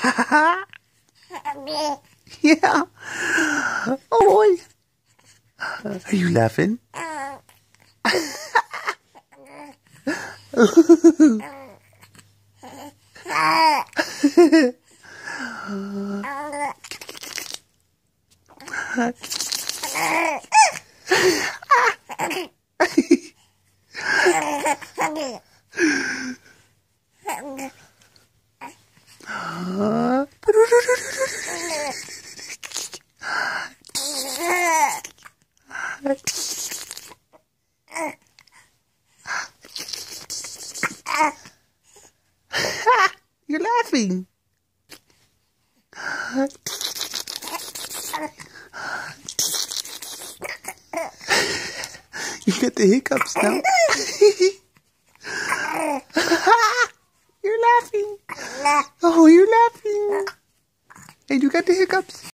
Yeah. Oh, are you laughing? You're laughing. You get the hiccups now. You're laughing. Oh, you're laughing. And you got the hiccups.